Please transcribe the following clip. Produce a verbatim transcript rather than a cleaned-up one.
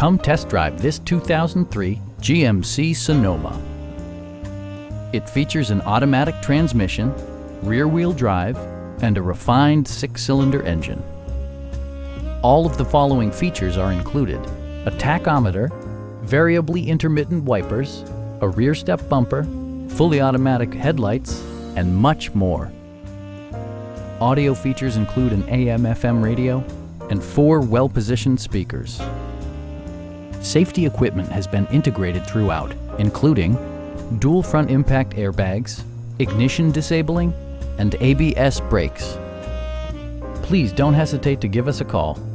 Come test drive this two thousand three G M C Sonoma. It features an automatic transmission, rear-wheel drive, and a refined six-cylinder engine. All of the following features are included: a tachometer, variably intermittent wipers, a rear step bumper, fully automatic headlights, and much more. Audio features include an A M F M radio and four well-positioned speakers. Safety equipment has been integrated throughout, including dual front impact airbags, ignition disabling, and A B S brakes. Please don't hesitate to give us a call.